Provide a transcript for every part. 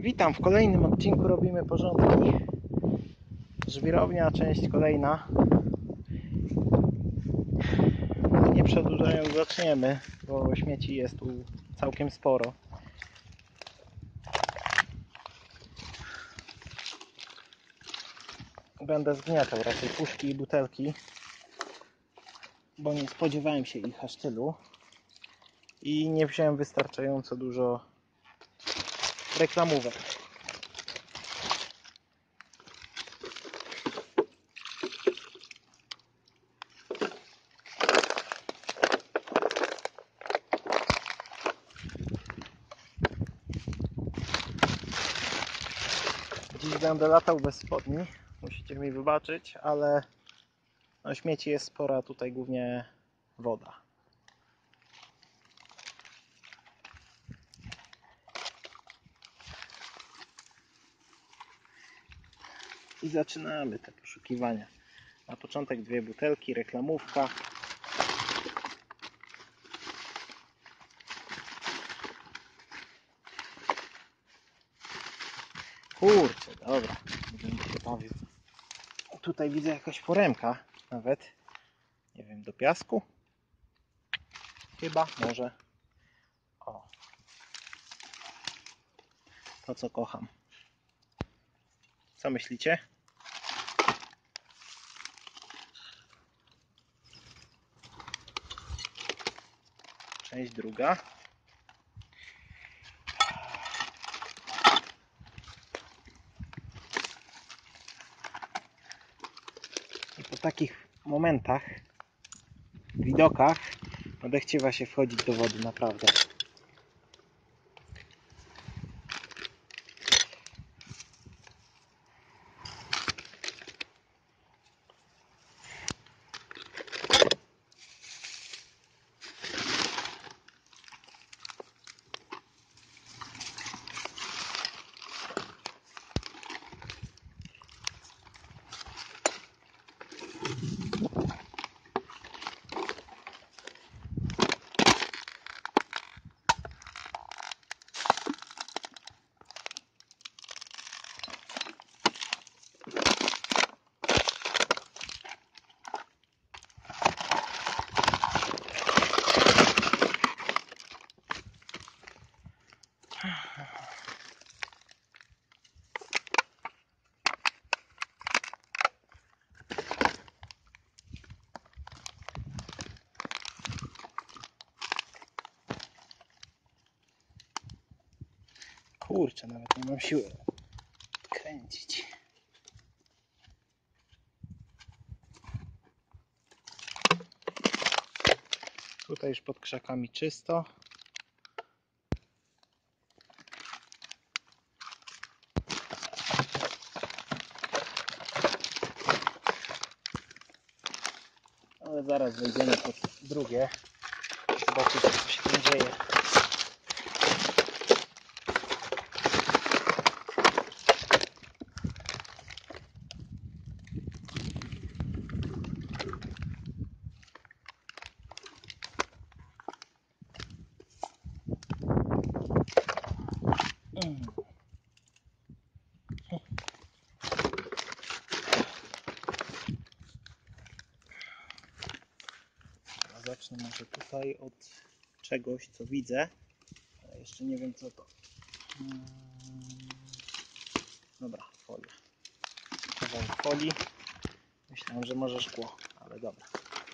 Witam w kolejnym odcinku Robimy Porządki. Żwirownia, część kolejna. Nie przedłużając, zaczniemy, bo śmieci jest tu całkiem sporo. Będę zgniatał raczej puszki i butelki, bo nie spodziewałem się ich aż tylu. I nie wziąłem wystarczająco dużo reklamówek. Dziś będę latał bez spodni, musicie mi wybaczyć, ale no, śmieci jest spora, tutaj głównie woda. I zaczynamy te poszukiwania. Na początek 2 butelki, reklamówka. Kurczę, dobra, nie będę się bawił. Tutaj widzę jakaś foremka nawet. Nie wiem, do piasku? Chyba, może. O. To co kocham. Co myślicie? Część druga. I po takich momentach, widokach, odechciewa się wchodzić do wody, naprawdę. Kurczę, nawet nie mam siły kręcić. Tutaj już pod krzakami czysto. Ale zaraz wejdziemy pod drugie. Zobaczycie, co się tam dzieje. Zacznę może tutaj od czegoś, co widzę, ale jeszcze nie wiem, co to. Dobra, folia. Kawałek folii. Myślałem, że może szkło, ale dobra.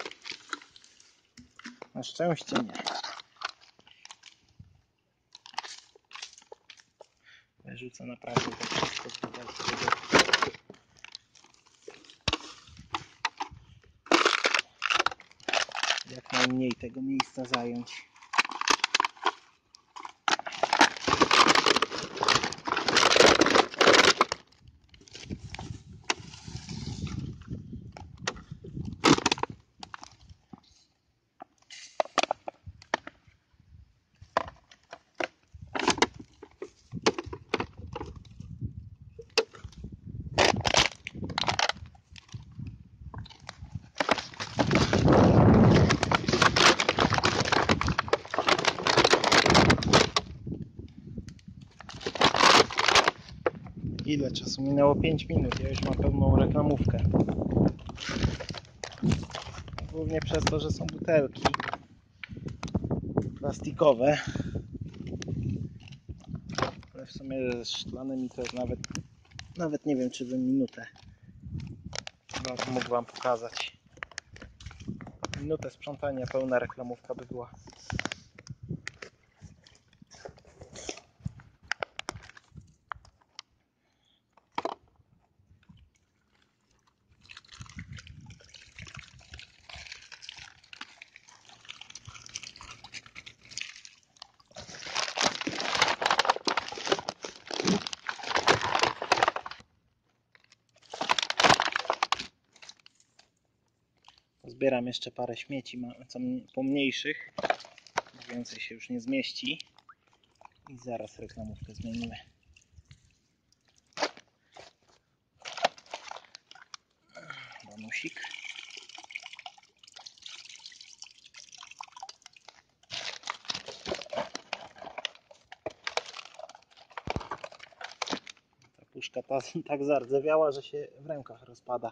Na szczęście nie. Wyrzucę naprawdę to wszystko tutaj. Jak najmniej tego miejsca zająć. Ile czasu minęło? 5 minut. Ja już mam pełną reklamówkę. Głównie przez to, że są butelki plastikowe. Ale w sumie ze szklanymi to nawet nie wiem, czy bym minutę mógł wam pokazać. Minutę sprzątania, pełna reklamówka by była. Zbieram jeszcze parę śmieci, co pomniejszych, więcej się już nie zmieści i zaraz reklamówkę zmienimy. Bonusik. Ta puszka tak zardzewiała, że się w rękach rozpada.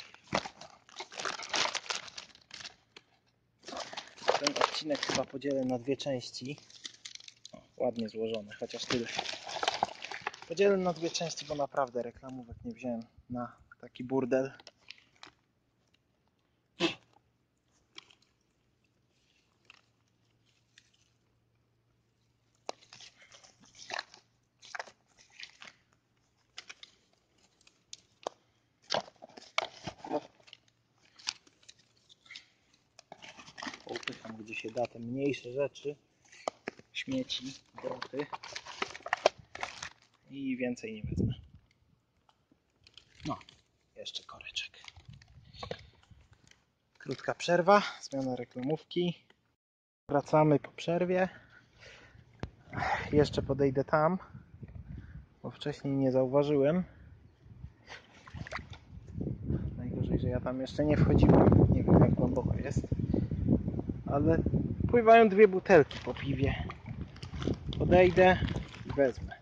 Ten odcinek chyba podzielę na dwie części. O, ładnie złożone, chociaż tyle. Podzielę na dwie części, bo naprawdę reklamówek nie wziąłem na taki burdel. Upycham gdzie się da te mniejsze rzeczy, śmieci, droty i więcej nie wezmę. No, jeszcze koreczek. Krótka przerwa, zmiana reklamówki. Wracamy po przerwie. Jeszcze podejdę tam, bo wcześniej nie zauważyłem. Najgorzej, że ja tam jeszcze nie wchodziłem. Nie wiem, jak głęboko jest. Ale pływają dwie butelki po piwie. Podejdę i wezmę.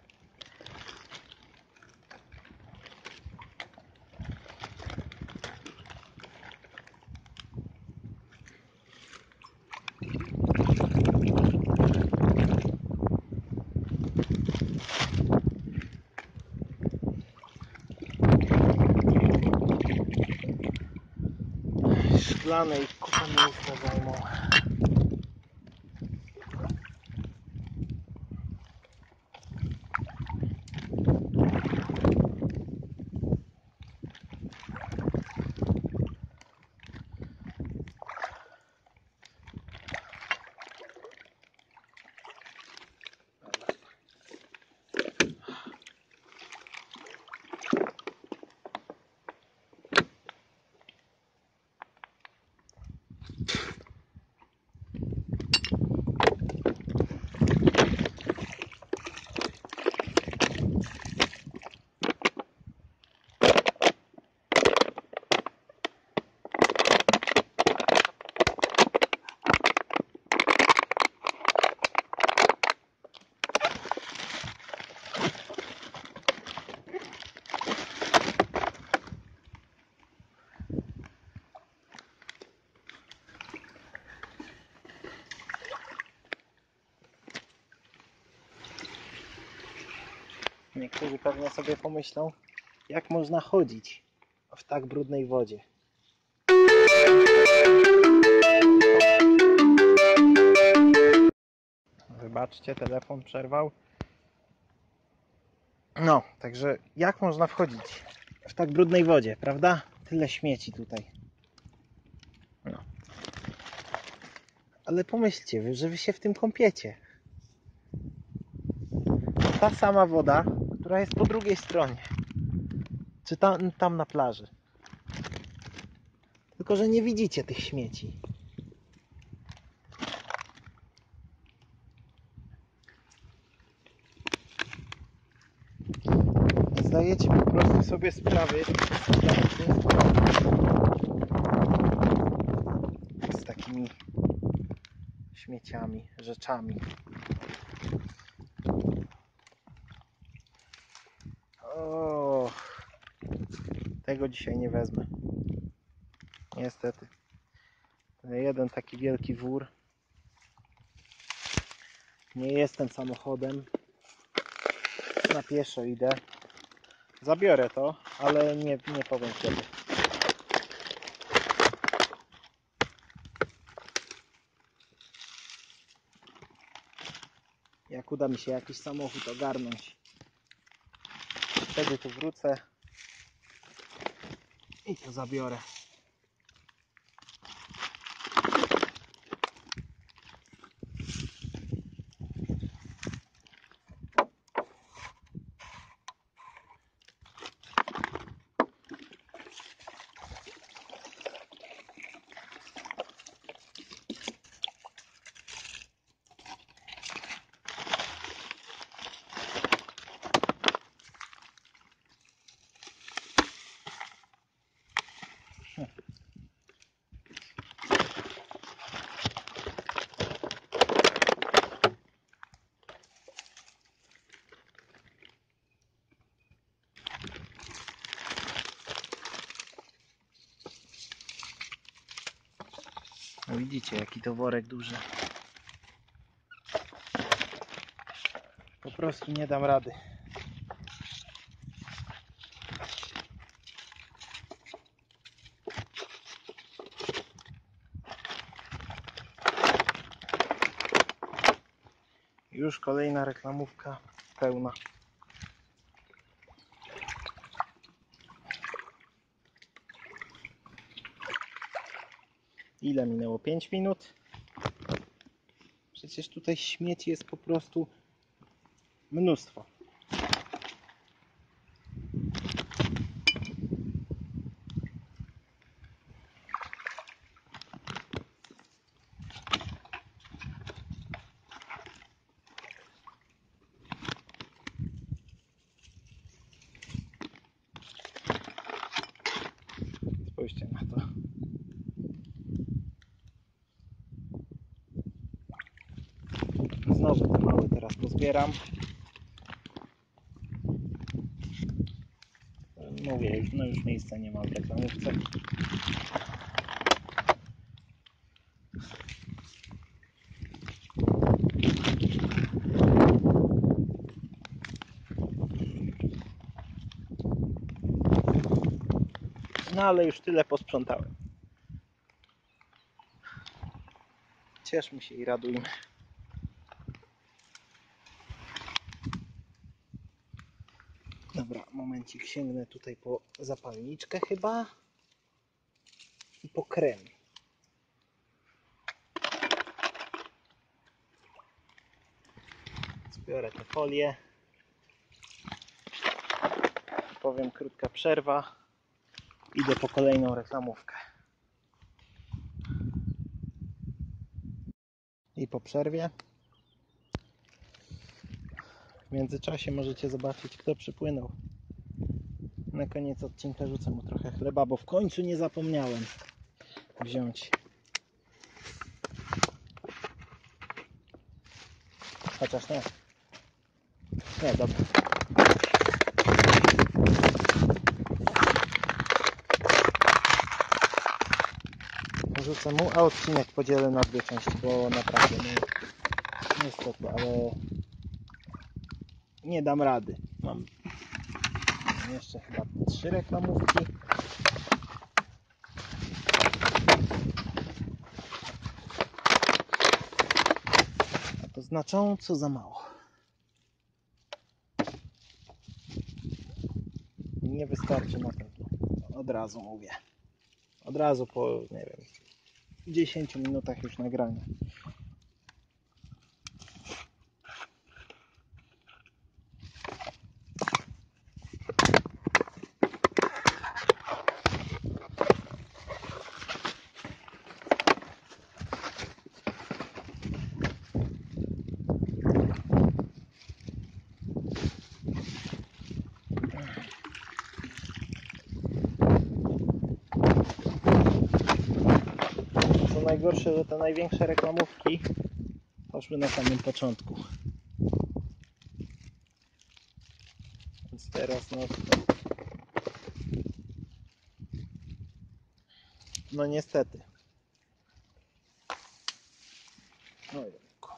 Szklane i kupę miejsca zajmą. Niektórzy pewnie sobie pomyślą, jak można chodzić w tak brudnej wodzie. Wybaczcie, telefon przerwał. No, także jak można wchodzić w tak brudnej wodzie, prawda? Tyle śmieci tutaj. No. Ale pomyślcie, że wy się w tym kąpiecie. Ta sama woda, która jest po drugiej stronie. Czy tam na plaży. Tylko że nie widzicie tych śmieci. Nie zdajecie po prostu sobie sprawy z takimi śmieciami, rzeczami. O, Tego dzisiaj nie wezmę. Niestety. Jeden taki wielki wór. Nie jestem samochodem. Na pieszo idę. Zabiorę to, ale nie powiem kiedy. Jak uda mi się jakiś samochód ogarnąć, wtedy tu wrócę i to zabiorę. No widzicie, jaki to worek duży. Po prostu nie dam rady. Już kolejna reklamówka pełna. Ile minęło? 5 minut? Przecież tutaj śmieci jest po prostu mnóstwo. Spójrzcie na to. Znowu te małe teraz pozbieram. Mówię, no już miejsca nie ma w reklamówce. No ale już tyle posprzątałem. Cieszmy się i radujmy. Dobra, momencik, sięgnę tutaj po zapalniczkę chyba i po krem. Zbiorę tę folię. Powiem, krótka przerwa. Idę po kolejną reklamówkę. I po przerwie w międzyczasie możecie zobaczyć, kto przypłynął. Na koniec odcinka rzucę mu trochę chleba, bo w końcu nie zapomniałem wziąć. Chociaż nie. Nie, dobra. Rzucę mu, a odcinek podzielę na dwie części, bo naprawdę niestety, ale nie dam rady. Mam jeszcze chyba 3 reklamówki. A to znacząco za mało. Nie wystarczy na pewno. Od razu mówię. Od razu po, nie wiem, 10 minutach już nagrania. Co najgorsze, że te największe reklamówki poszły na samym początku. Więc teraz no No niestety. Ojejku.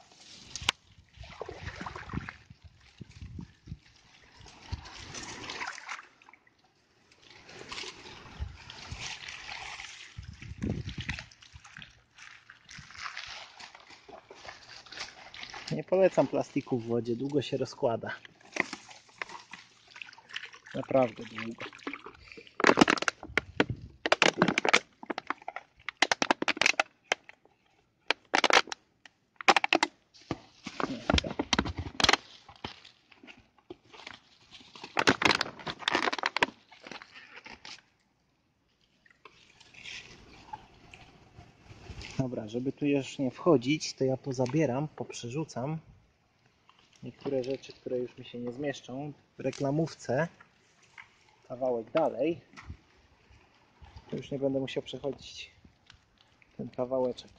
Nie polecam plastiku w wodzie, długo się rozkłada. Naprawdę długo. Dobra, żeby tu już nie wchodzić, to ja pozabieram, poprzerzucam niektóre rzeczy, które już mi się nie zmieszczą w reklamówce. Kawałek dalej. To już nie będę musiał przechodzić ten kawałeczek.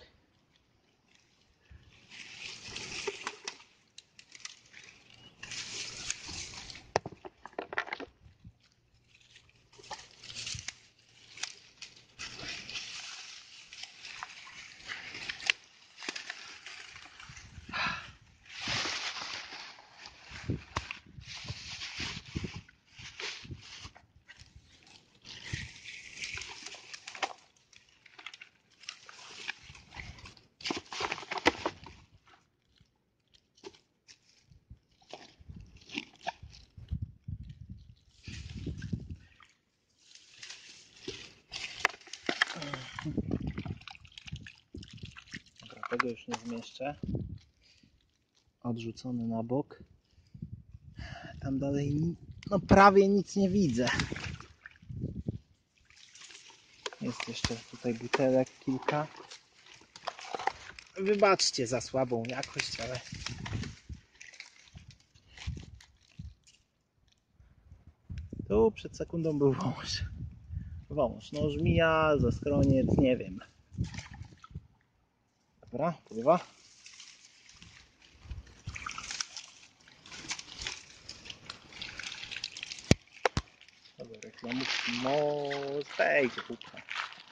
Dobra, tego już nie zmieszczę. Odrzucony na bok. Tam dalej no prawie nic nie widzę. Jest jeszcze tutaj butelek kilka. Wybaczcie za słabą jakość, ale tu przed sekundą był wąż. Wąż, no żmija, zaskroniec, nie wiem. Dobra, pływa. Dobra, reklamówki, no zdejdzie kupka.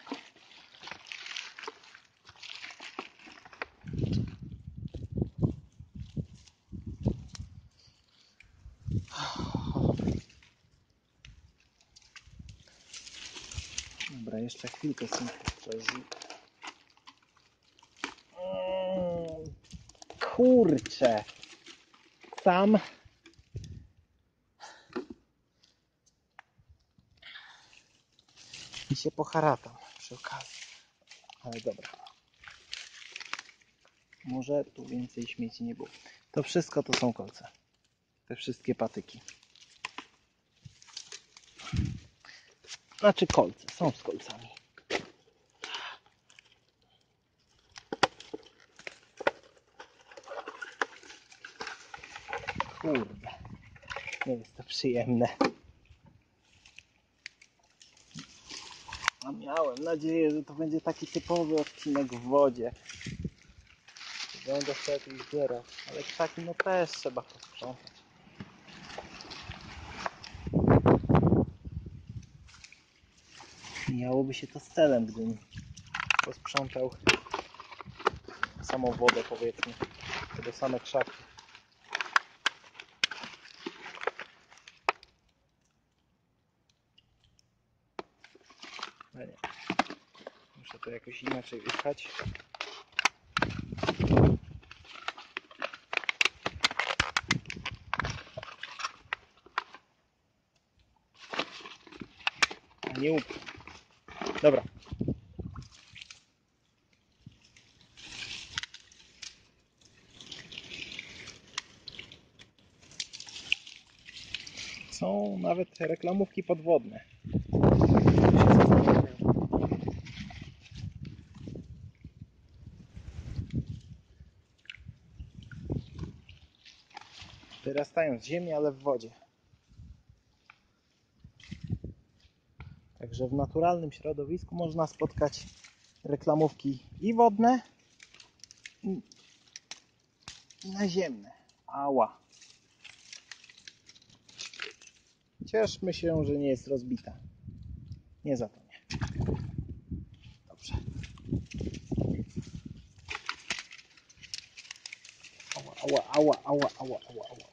Dobra, jeszcze chwilkę sobie kurczę. Sam i się poharatam przy okazji. Ale dobra. Może tu więcej śmieci nie było. To wszystko to są kolce. Te wszystkie patyki. Znaczy kolce. Są z kolcami. Kurde. Nie jest to przyjemne. A miałem nadzieję, że to będzie taki typowy odcinek w wodzie. Będę sobie tu zbierał. Ale taki no też trzeba posprzątać. Mijałoby się to z celem, gdybym posprzątał samą wodę, powiedzmy. Tego same krzaki. Ale nie. Muszę to jakoś inaczej wypchać. A nie upchnę. Dobra. Są nawet reklamówki podwodne. Wyrastają z ziemi, ale w wodzie. Także w naturalnym środowisku można spotkać reklamówki i wodne, i naziemne. Ała. Cieszmy się, że nie jest rozbita. Nie za to nie. Dobrze. ała, ała, ała, ała, ała.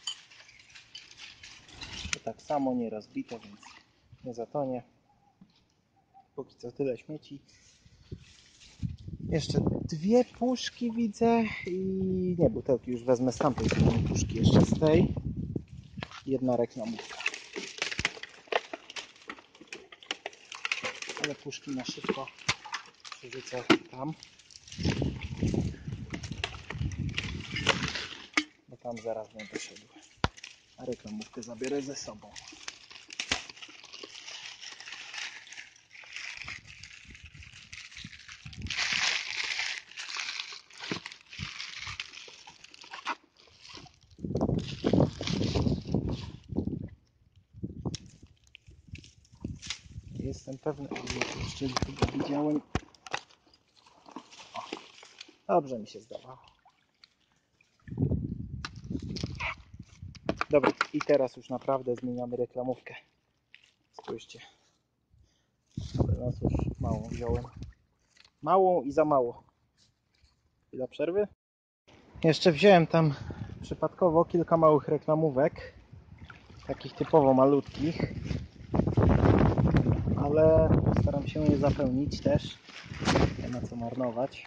To tak samo nie rozbite, więc nie zatonie. Póki co tyle śmieci. Jeszcze dwie puszki widzę i nie, butelki już wezmę z tamtej strony puszki, jeszcze z tej. Jedna reklamówka. Ale puszki na szybko przerzucę tam. Bo tam zaraz będę szedł. A reklamówkę zabiorę ze sobą. Jestem pewny, że jeszcze chyba widziałem. O, dobrze mi się zdawało. Dobra, i teraz już naprawdę zmieniamy reklamówkę. Spójrzcie. No cóż, małą wziąłem. Małą i za mało. Chwila przerwy. Jeszcze wziąłem tam przypadkowo kilka małych reklamówek. Takich typowo malutkich. Ale postaram się je zapełnić też. Nie ma co marnować.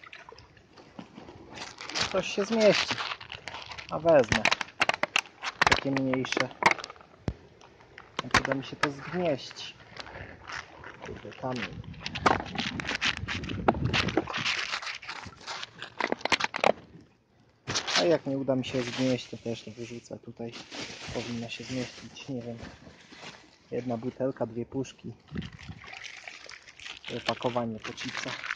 Coś się zmieści. A wezmę. Takie mniejsze. Jak uda mi się to zmieścić. Kurde, kamień. A jak nie uda mi się zmieścić, to też nie wyrzucę. Tutaj powinno się zmieścić, nie wiem, jedna butelka, dwie puszki. Opakowanie po chipsach.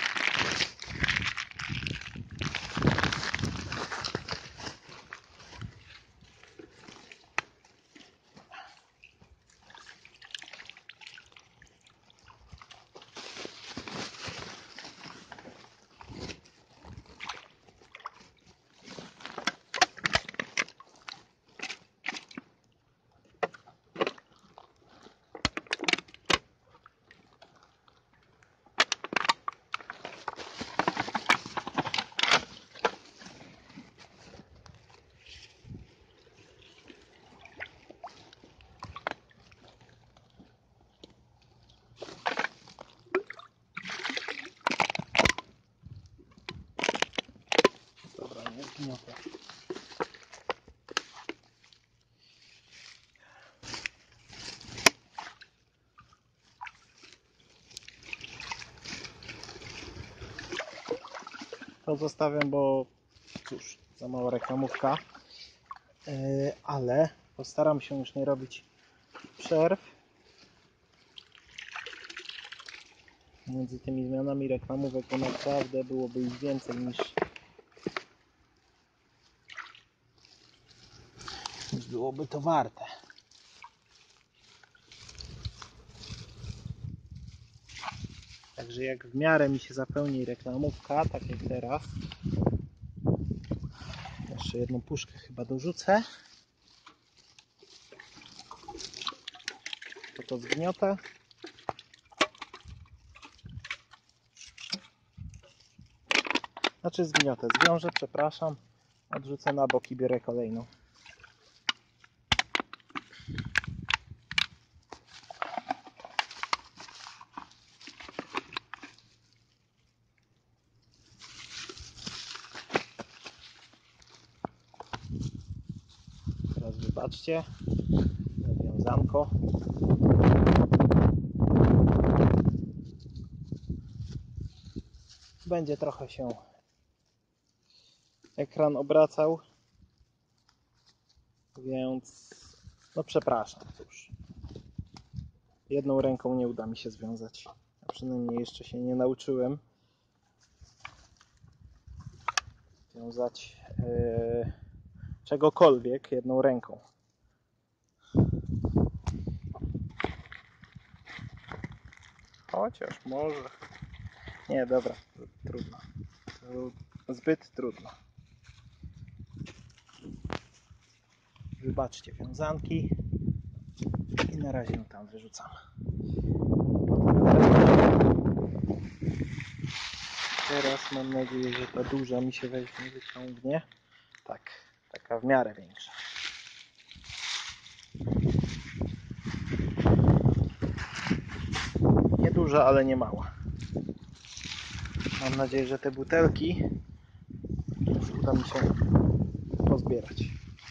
Dobra, nie zgniotę. To zostawiam, bo cóż, za mała reklamówka. Ale postaram się już nie robić przerw między tymi zmianami reklamówek, bo naprawdę byłoby ich więcej niż byłoby to warte. Także jak w miarę mi się zapełni reklamówka, tak jak teraz, jeszcze jedną puszkę chyba dorzucę, to zgniotę. Znaczy zgniotę, zwiążę, przepraszam, odrzucę na bok i biorę kolejną. Teraz wybaczcie, nawiązanko. Będzie trochę się ekran obracał, więc no przepraszam, cóż. Jedną ręką nie uda mi się związać, a przynajmniej jeszcze się nie nauczyłem wiązać czegokolwiek jedną ręką. Chociaż może. Nie, dobra, trudno. Zbyt trudno. Wybaczcie wiązanki i na razie ją tam wyrzucam. Teraz mam nadzieję, że ta duża mi się weźmie, wyciągnie. Tak, taka w miarę większa. Nieduża, ale nie mała. Mam nadzieję, że te butelki uda mi się pozbierać.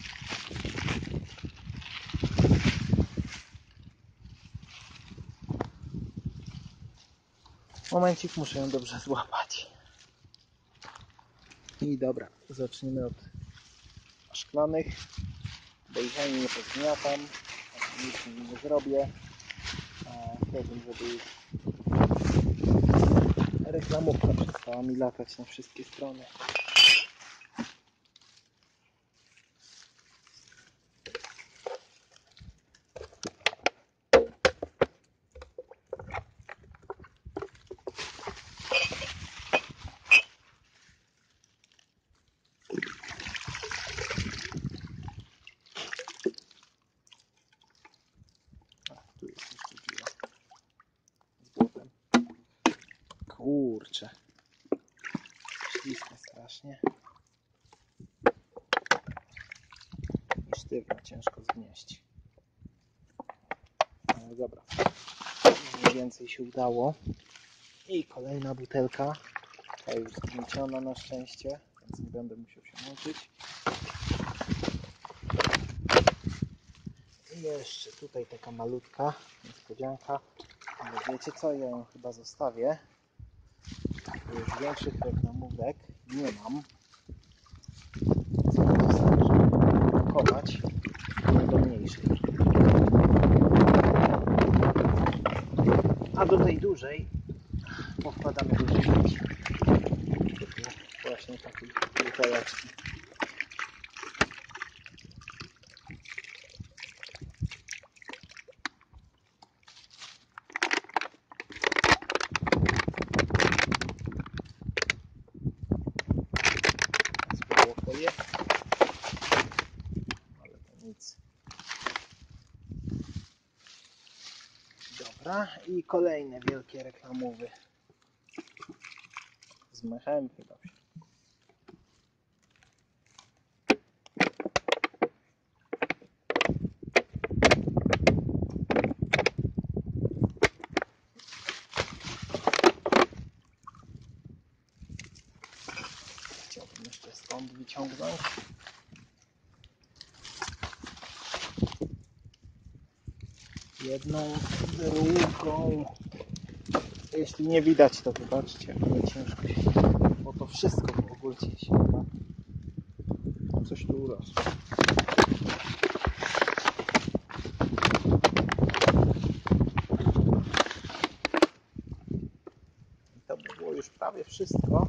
Momencik, muszę ją dobrze złapać. I dobra, zacznijmy od szklanych, bo ich ani nie pozgniatam, nic im nie zrobię. Chciałbym, żeby już reklamówka przestała mi latać na wszystkie strony. Tu jest jeszcze dziura z błotem. Kurczę, śliska strasznie i sztywno, ciężko zgnieść. Ale dobra, mniej więcej się udało. I kolejna butelka, ta już zgnieciona na szczęście, więc nie będę musiał się męczyć. I jeszcze tutaj taka malutka niespodzianka, ale wiecie co, ja ją chyba zostawię, bo już większych reklamówek nie mam, więc ją zostawię, żeby pakować do mniejszej. A do tej dużej powkładamy duże dzieci. Właśnie takiej buteleczki. Spadło folię, ale to nic. Dobra, i kolejne wielkie reklamowy z mechem chyba. Chciałbym jeszcze stąd wyciągnąć. Jedną bryłką. Jeśli nie widać, to wybaczcie, ale ciężko się, bo to wszystko w ogóle się chyba. Coś tu urosło. I to by było już prawie wszystko.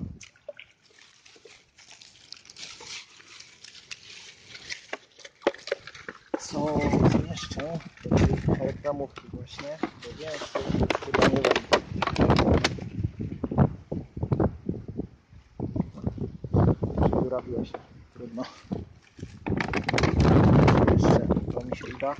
Co zmieszczę do tej reklamówki właśnie, bo więcej chyba nie będę. Dziurawiło się, trudno. Jeszcze to mi się uda.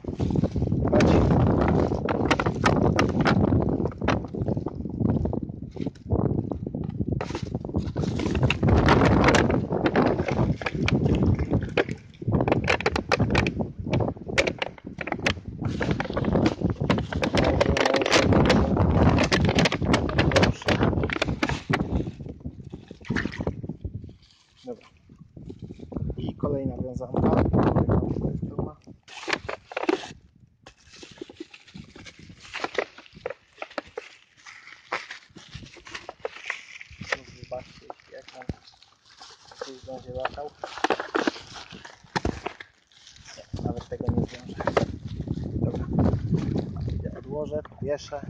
Dobra. I kolejna wiązanka. Wybaczcie, jeśli ekran coś będzie latał. Nie, nawet tego nie zwiążę. Dobra. Ja odłożę, powieszę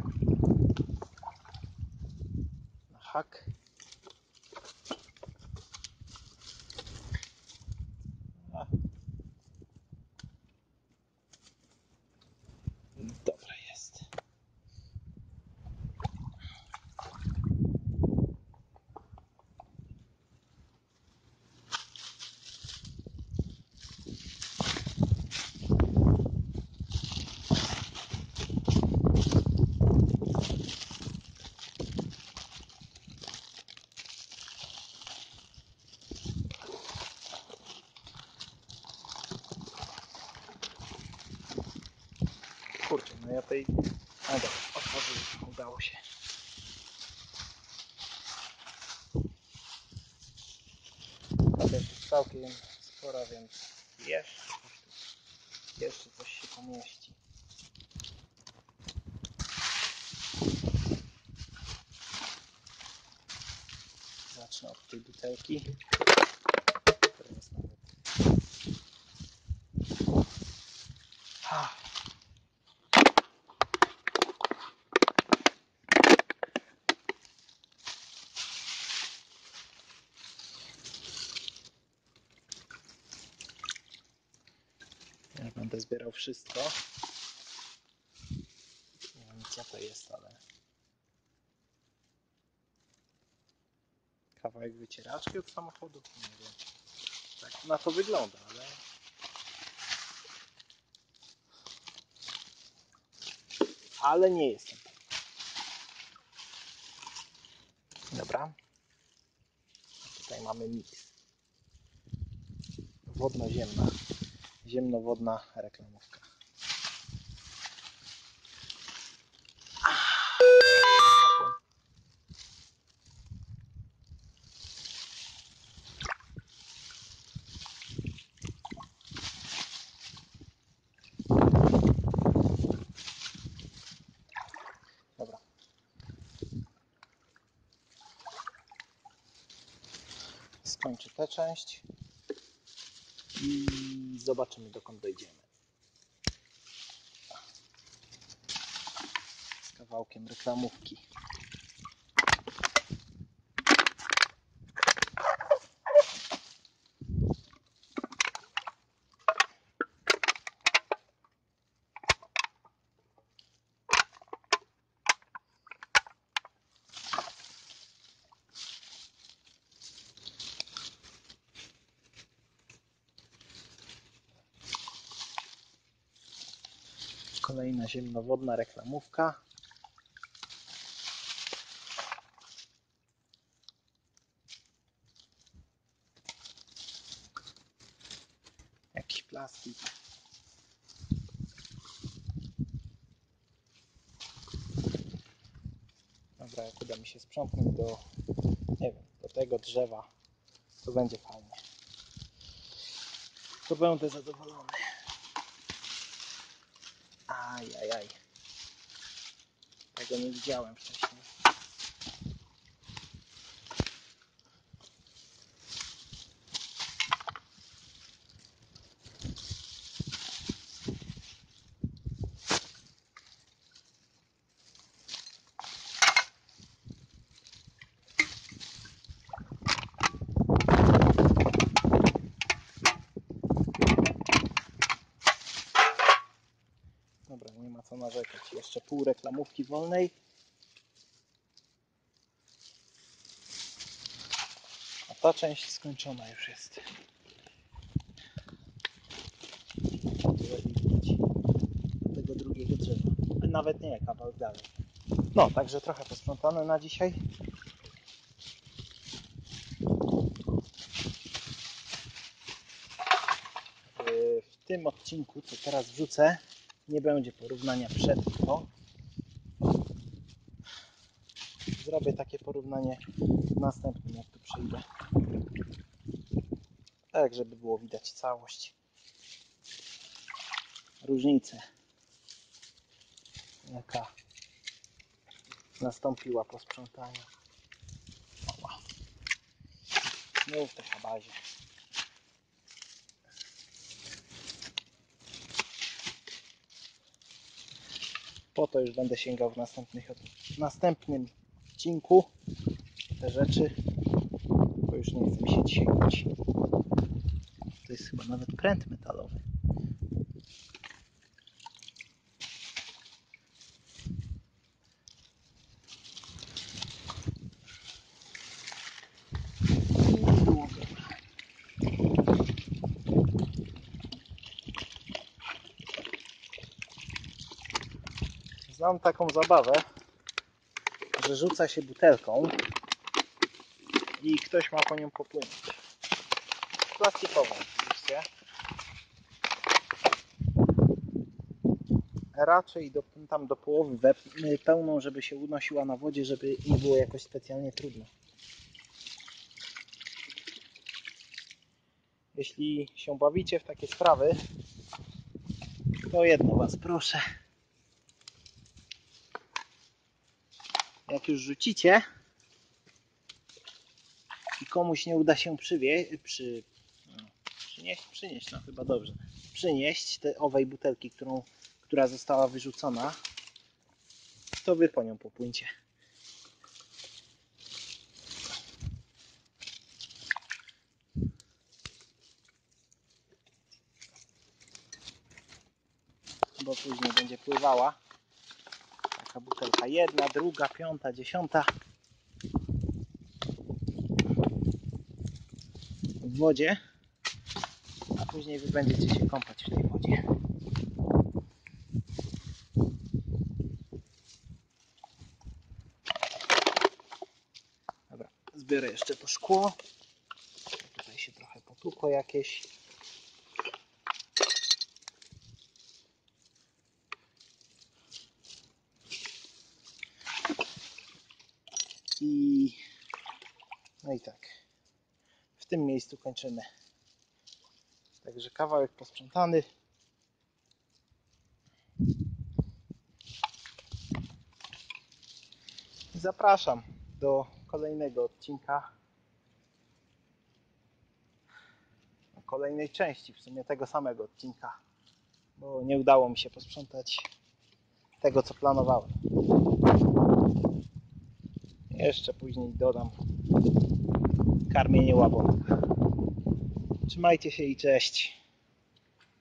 na hak. Dobra jest. kurczę, no ja tej... A dobra, otworzyłem, udało się. Ta też jest całkiem spora, więc jeszcze coś się pomieści. Zacznę od tej butelki. Teraz nawet... Ja będę zbierał wszystko. Nie wiem co to jest, ale... Kawałek wycieraczki od samochodu? Nie wiem. Tak na to wygląda, ale... Ale nie jestem. Dobra. Tutaj mamy miks. Wodno-ziemna. Ziemnowodna reklamówka. Dobra. Skończę tę część i zobaczymy, dokąd dojdziemy. Z kawałkiem reklamówki. Kolejna ziemnowodna reklamówka. Jakiś plastik. Dobra, jak uda mi się sprzątnąć do, nie wiem, do tego drzewa, to będzie fajnie. To będę zadowolony. Ajajaj. Tego nie widziałem wcześniej. Dobra, nie ma co narzekać. Jeszcze pół reklamówki wolnej. A ta część skończona już jest. Tego drugiego drzewa. Nawet nie, kawałek dalej. No, także trochę posprzątane na dzisiaj. W tym odcinku, co teraz wrzucę, nie będzie porównania przed i po. Zrobię takie porównanie w następnym, jak tu przyjdę. Tak, żeby było widać całość. Różnicę, jaka nastąpiła po sprzątaniu. Znów w tej bazie. Po to już będę sięgał w następnym odcinku te rzeczy, bo już nie chcę mi się dzisiaj myć. To jest chyba nawet pręt metalowy. Znam taką zabawę, że rzuca się butelką i ktoś ma po nią popłynąć. Plastikową oczywiście. raczej tam do połowy pełną, żeby się unosiła na wodzie, żeby nie było jakoś specjalnie trudno. Jeśli się bawicie w takie sprawy, to jedno Was proszę. Jak już rzucicie i komuś nie uda się przynieść, no chyba dobrze, przynieść te owej butelki, która została wyrzucona, to Wy po nią popłyńcie. Bo później będzie pływała taka butelka, jedna, druga, piąta, dziesiąta w wodzie, a później Wy będziecie się kąpać w tej wodzie. Dobra, zbiorę jeszcze to szkło. Tutaj się trochę potłukło jakieś. No i tak. W tym miejscu kończymy. Także kawałek posprzątany. Zapraszam do kolejnego odcinka. Kolejnej części w sumie tego samego odcinka. Bo nie udało mi się posprzątać tego, co planowałem. Jeszcze później dodam karmienie łabowych. Trzymajcie się i cześć.